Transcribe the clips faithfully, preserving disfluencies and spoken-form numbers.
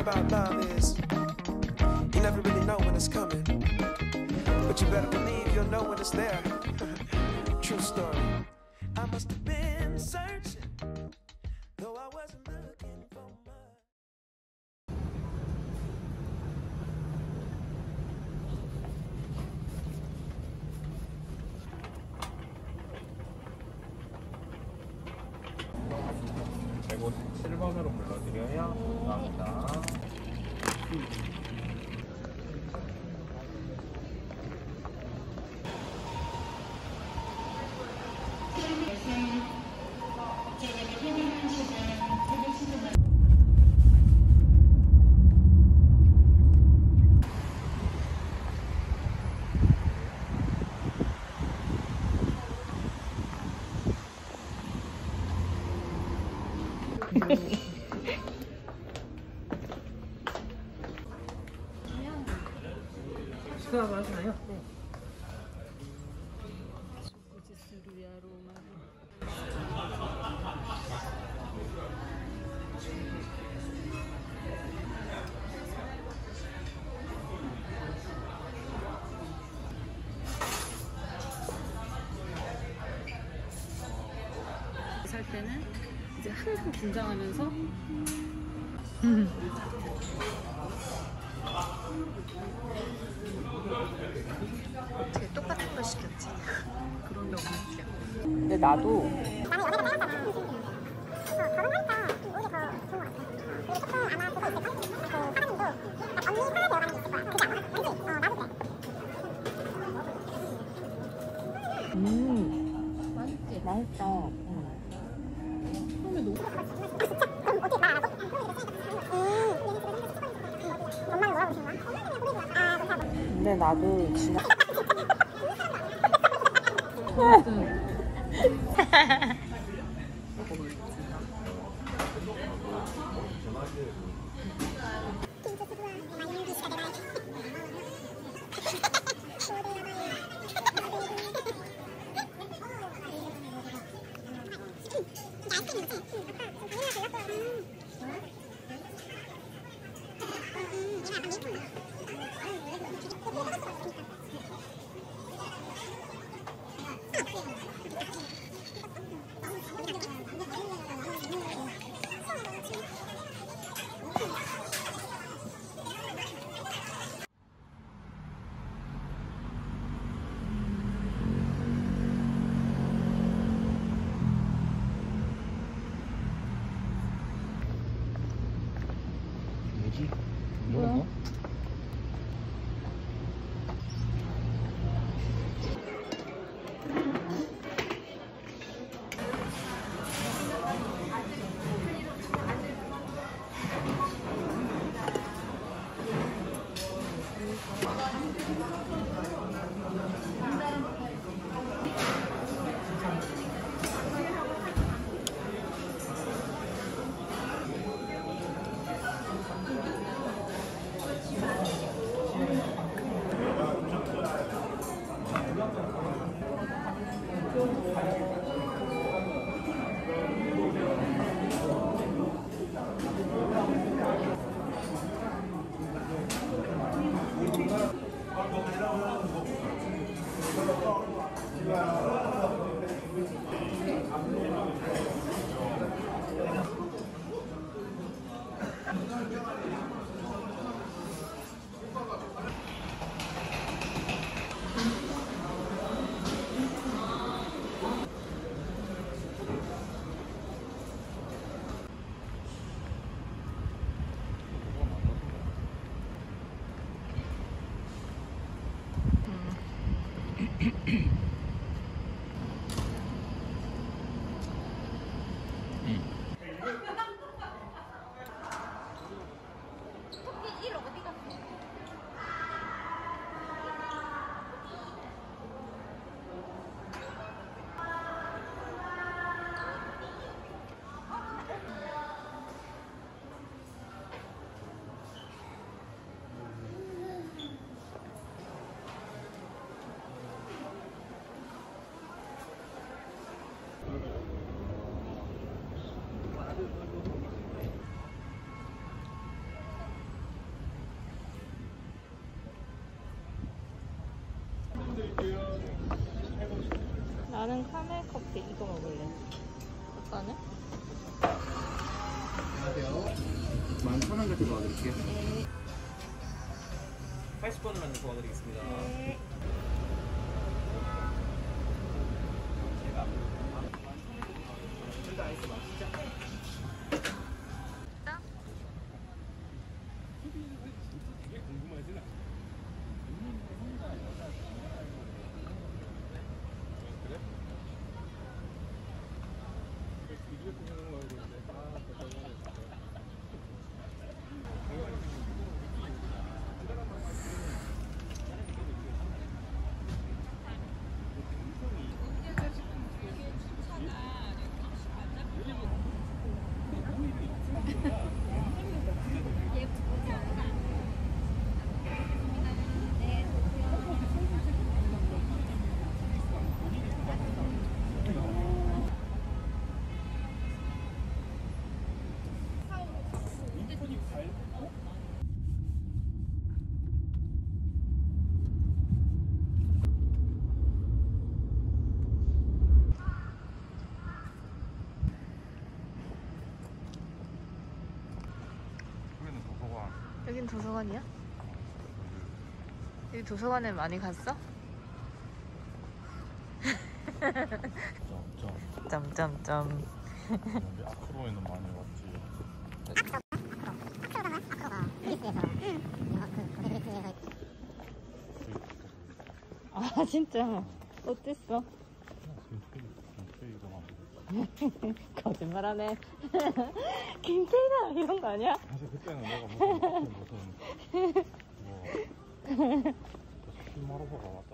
about love is you never really know when it's coming, but you better believe you'll know when it's there. True story. I must have been searching, though I wasn't looking for much. 칠 번으로 불러드려요. 감사합니다. 식사하고 하시나요? 네. 소고지스루리 아로마. 살 때는 이제 항상 긴장하면서 음. 되게 똑같은 걸 시켰지. 그런 게 없는데. 근데 나도 음 맛있지? 맛있다. 처음에 너무 근데 나도 지나 뭐지? 뭐야? 나는 카멜 커피 이거 먹을래. 오빠는? 안녕하세요. 만 천 원까지 도와드릴게요. 네. 팔십 번으로 도와드리겠습니다. 네. 둘다 아이스 마시죠? 이게 궁금하진 않아. 그래? 비디오 찍는 거 보는데 딱 여기는 도서관. 여긴 도서관이야? 여기 도서관에 많이 갔어? 점점. 점점점. 근데 아크로에는 많이 왔지. 아 진짜? 어땠어? 거짓말하네. 김태희다 이런 거 아니야? 사실 그때는 내가 무슨 무슨 뭐 스키마로버가 왔다.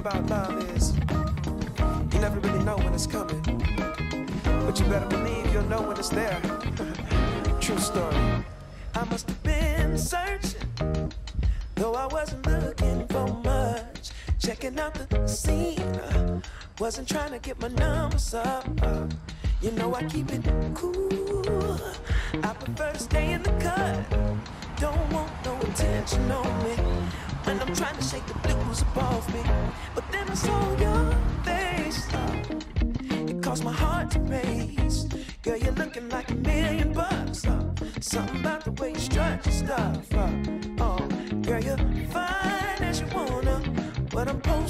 about love is you never really know when it's coming, but you better believe you'll know when it's there. True story. I must have been searching, though I wasn't looking for much. Checking out the scene, uh, wasn't trying to get my numbers up. Uh, you know I keep it cool. I prefer to stay in the cut. Don't want no attention on me when I'm trying to shake the blues off me. But then I saw your face, uh, it caused my heart to race. Girl, you're looking like a million bucks. Uh, something about the way you strut your stuff. Uh, oh, girl, you're fine as you wanna, but I'm posting